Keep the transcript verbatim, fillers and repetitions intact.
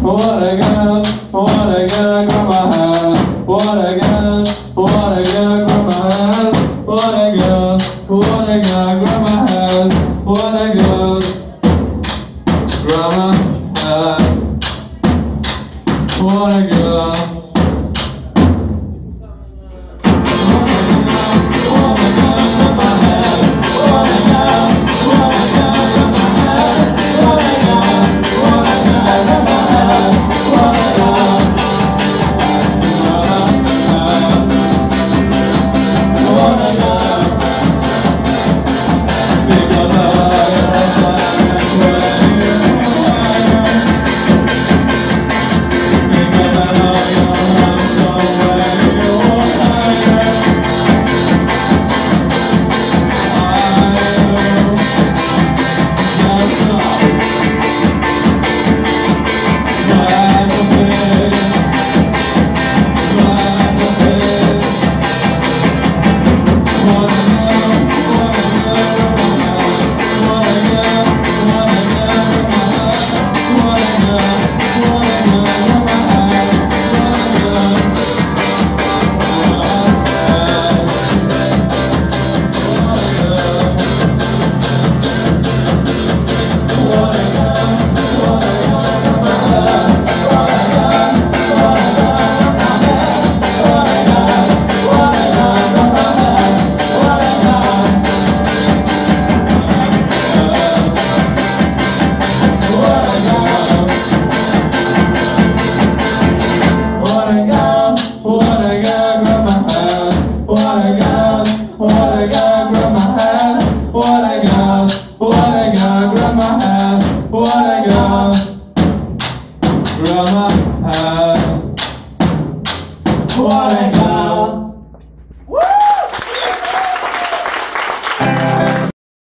what I got, what I got, grandma had. What I got, what I got, grandma had. What I got, what I got, grandma had. What I got, grandma had. What I got. What I got, what I got, grandma had. What I got, grandma had. What I